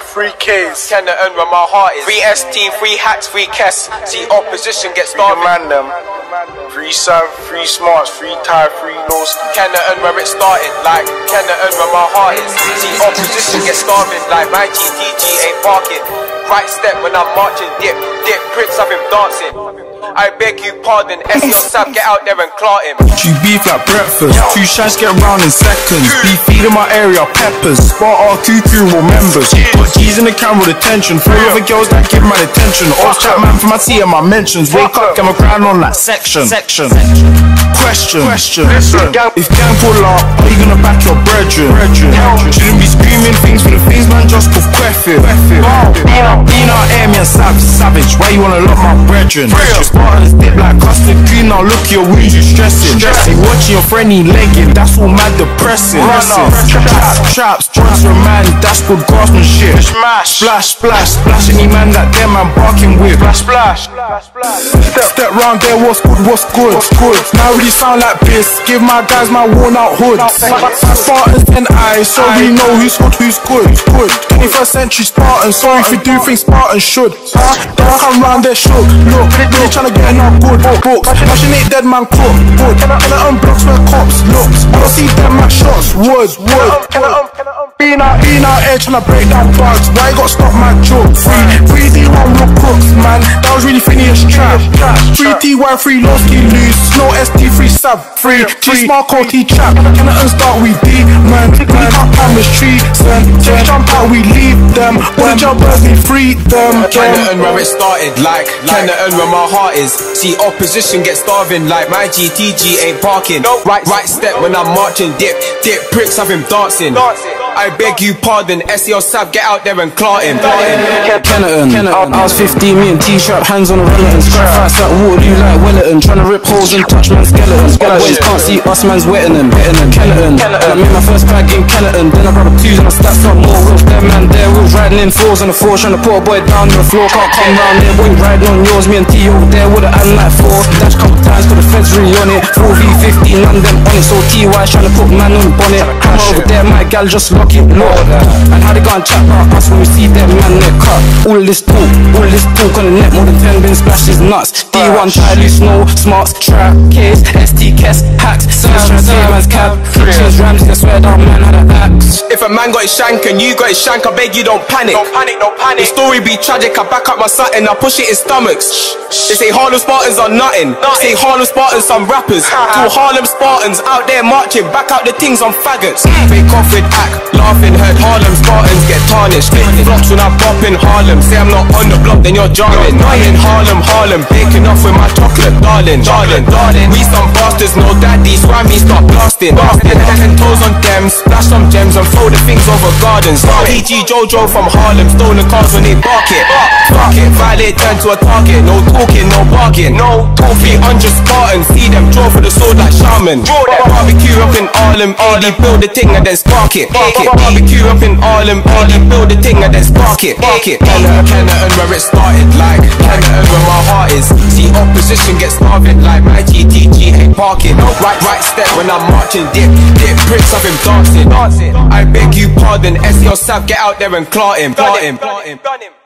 3 Ks. Can earn where my heart is. 3 ST, 3 hats, 3 Kess. See opposition get starving. Man them. 3 Sav, 3 Smarts, 3 Ty, 3 Lowski. Can earn where it started. Like, can earn where my heart is. See opposition get starving. Like, my GTG ain't parking. Right step when I'm marching. Dip, Prince of him dancing. I beg you pardon, SEO Sav, get out there and clot him. You beef like breakfast, 2 shots get round in seconds. Beef feed in my area, peppers. Spot our cuckoo more members. Put G's in the camera with attention. 3 other girls that give my attention. Off chat man for my tea and my mentions. Wake up, get my crown on that section. Question. If gang pull up, are you gonna back your brethren? Shouldn't be screaming things for the things man just go queffing. Dina, air me and savage. Why you wanna lock my brethren? Spartans dip like custard cream. Now look at your wounds, you stressing. Watching your friend he legging, that's all mad depressing. Traps, sponsor a man, that's good craftsmanship. Splash any man that them man barking with. Step round there, what's good? Now really sound like piss. Give my guys my worn out hood. Spartans and I, so we know who's good. 21st century Spartans, sorry if you do think Spartans should. Don't come round there shook. Look, really tryna get enough good books. Mashing ain't dead man cook. Wood. Can I unblocks where cops looks? I don't see them at shots. Wood. Being out here tryna break down bugs. Why you gotta stop my joke? 3D1 real crooks, man. That was really Phineas trap. 3T1, 3 Lowski lose. Snow ST3 Sav 3 T-Smart Code T-Trap. Can I start with D, man? We can't promise trees. Just jump out, we leave them. When jumpers, we free them. Can earn where it started. Like, can earn where my heart is. See opposition get starving. Like, my GTG ain't parking. Right step when I'm marching. Dip, pricks of him dancing. I beg you pardon, SEO Sav, get out there and clot him. Kennerton. I was 15, me and T-Trap, hands on the relative. Scrap fights like Waterloo like Wellington. Tryna rip holes and touch man's skeletons. Boys can't see us, man's wetting them. Kennerton. I made my first bag in Kennerton. Then I brought up 2s and I stacked up more wheels. Them man there, wheels riding in 4s on the 4. Tryna put a boy down on the floor. Can't come round there, boy riding on yours. Me and T over there would've had like 4. Dash couple times for the feds really on it. 4v15, none them on it. So TY tryna put man on the bonnet. Come over there, my gal just lock it, Lord. And how they gonna chat about us when we see them man neck cut. All this talk on the net, more than 10 been splashes nuts. D1 Tyler, Snow, Smarts, Trap, K's, ST, Kess, Hacks, Sims tryna save man's cab. Kitchens, Ramsey, I swear down man had an axe. If a man got his shank and you got his shank, I beg you don't panic. Don't panic. The story be tragic, I back up my satin, I push it in stomachs. They say Harlem Spartans are nothing. Say Harlem Spartans some rappers. Two Harlem Spartans out there marching, back out the things on faggots. Fake off with act, laughing, heard Harlem Spartans get tarnished. Flops when I pop in Harlem, say I'm not on the block, then you're jarring. I in Harlem, baking off with my chocolate, darling. We some bastards, no daddies, why me start blasting? 10 toes on them, splash some gems and throw the things over gardens. PG Jojo from Harlem, stolen cars when they bark it. Violate turn to a target, no talking, no barking. No 300 Spartans, see them draw for the sword like shaman. Barbecue up in Harlem, AD build the thing and then spark it. Barbecue up in Harlem, AD build the thing and then spark it. Kennerton where it started, like Kennerton where my heart is. See opposition get starving, like my GTG ain't parking. Right step when I'm marching, dip pricks of him dancing. I beg you pardon, SEO Sav, get out there and clot him.